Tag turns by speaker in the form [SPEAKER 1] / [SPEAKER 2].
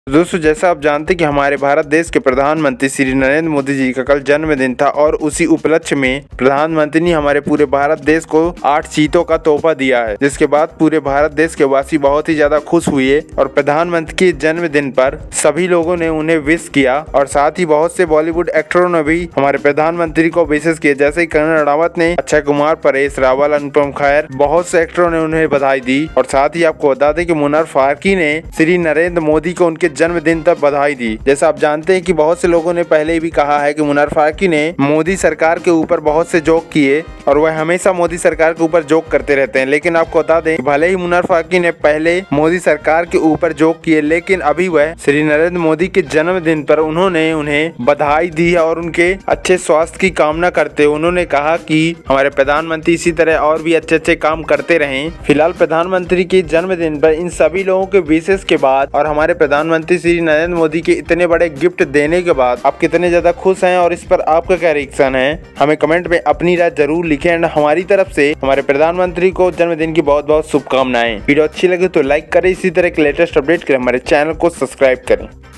[SPEAKER 1] दोस्तों, जैसा आप जानते हैं कि हमारे भारत देश के प्रधानमंत्री श्री नरेंद्र मोदी जी का कल जन्मदिन था और उसी उपलक्ष्य में प्रधानमंत्री ने हमारे पूरे भारत देश को 8 चीतों का तोहफा दिया है, जिसके बाद पूरे भारत देश के वासी बहुत ही ज्यादा खुश हुए और प्रधानमंत्री के जन्मदिन पर सभी लोगों ने उन्हें विश किया और साथ ही बहुत से बॉलीवुड एक्टरों ने भी हमारे प्रधानमंत्री को विशेष किया, जैसे करण रावत ने, अक्षय कुमार, परेश रावल, अनुपम खेर, बहुत से एक्टरों ने उन्हें बधाई दी। और साथ ही आपको बता दें कि मुन्ना फारूकी ने श्री नरेंद्र मोदी को उनके जन्मदिन तक बधाई दी। जैसा आप जानते हैं कि बहुत से लोगों ने पहले भी कहा है कि मुन्ना फारूकी ने मोदी सरकार के ऊपर बहुत से जोक किए और वह हमेशा मोदी सरकार के ऊपर जोक करते रहते हैं। लेकिन आपको बता दें, भले ही मुन्ना फारूकी ने पहले मोदी सरकार के ऊपर जोक किए, लेकिन अभी वह श्री नरेंद्र मोदी के जन्मदिन पर उन्होंने उन्हें बधाई दी है और उनके अच्छे स्वास्थ्य की कामना करते हुए उन्होंने कहा कि हमारे प्रधानमंत्री इसी तरह और भी अच्छे अच्छे काम करते रहें। फिलहाल प्रधानमंत्री के जन्मदिन पर इन सभी लोगों के विशेष के बाद और हमारे प्रधानमंत्री श्री नरेंद्र मोदी के इतने बड़े गिफ्ट देने के बाद आप कितने ज्यादा खुश हैं और इस पर आपका क्या रिएक्शन है, हमें कमेंट में अपनी राय जरूर लिखें। एंड हमारी तरफ से हमारे प्रधानमंत्री को जन्मदिन की बहुत बहुत शुभकामनाएं। वीडियो अच्छी लगे तो लाइक करें, इसी तरह के लेटेस्ट अपडेट के लिए हमारे चैनल को सब्सक्राइब करें।